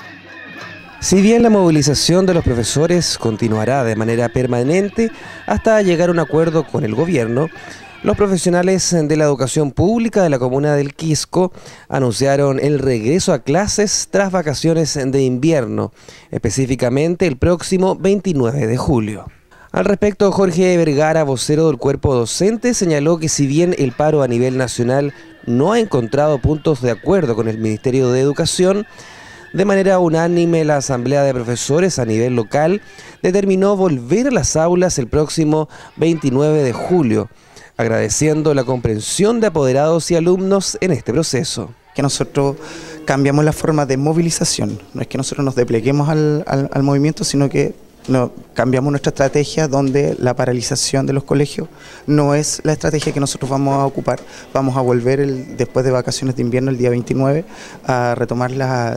Si bien la movilización de los profesores continuará de manera permanente hasta llegar a un acuerdo con el gobierno, los profesionales de la educación pública de la comuna del Quisco anunciaron el regreso a clases tras vacaciones de invierno, específicamente el próximo 29 de julio. Al respecto, Jorge Vergara, vocero del cuerpo docente, señaló que si bien el paro a nivel nacional no ha encontrado puntos de acuerdo con el Ministerio de Educación, de manera unánime la Asamblea de Profesores a nivel local determinó volver a las aulas el próximo 29 de julio, agradeciendo la comprensión de apoderados y alumnos en este proceso. Que nosotros cambiamos la forma de movilización, no es que nosotros nos despleguemos al movimiento, sino que cambiamos nuestra estrategia, donde la paralización de los colegios no es la estrategia que nosotros vamos a ocupar. Vamos a volver después de vacaciones de invierno, el día 29, a retomar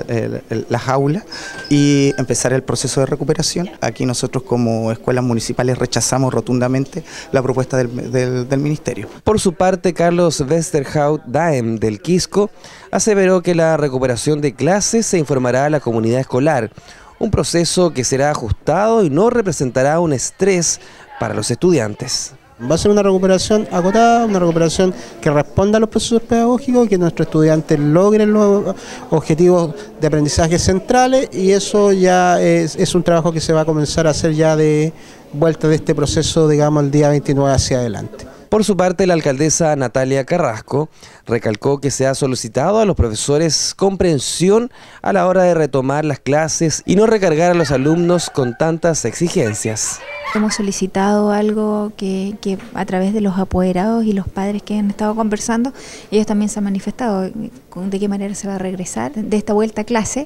las aulas y empezar el proceso de recuperación. Aquí nosotros como escuelas municipales rechazamos rotundamente la propuesta del Ministerio. Por su parte, Carlos Westerhout Daem del Quisco aseveró que la recuperación de clases se informará a la comunidad escolar, un proceso que será ajustado y no representará un estrés para los estudiantes. Va a ser una recuperación acotada, una recuperación que responda a los procesos pedagógicos, que nuestros estudiantes logren los objetivos de aprendizaje centrales, y eso ya es un trabajo que se va a comenzar a hacer ya de vuelta de este proceso, digamos, el día 29 hacia adelante. Por su parte, la alcaldesa Natalia Carrasco recalcó que se ha solicitado a los profesores comprensión a la hora de retomar las clases y no recargar a los alumnos con tantas exigencias. Hemos solicitado algo que a través de los apoderados y los padres que han estado conversando, ellos también se han manifestado de qué manera se va a regresar de esta vuelta a clase,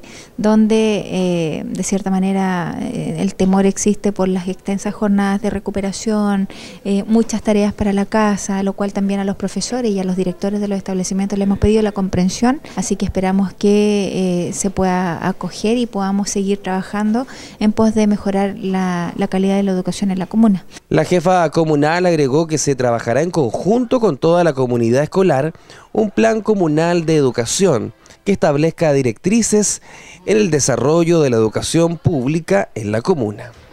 donde de cierta manera el temor existe por las extensas jornadas de recuperación, muchas tareas para la casa, lo cual también a los profesores y a los directores de los establecimientos le hemos pedido la comprensión, así que esperamos que se pueda acoger y podamos seguir trabajando en pos de mejorar la calidad de la educación en la comuna. La jefa comunal agregó que se trabajará en conjunto con toda la comunidad escolar un plan comunal de educación que establezca directrices en el desarrollo de la educación pública en la comuna.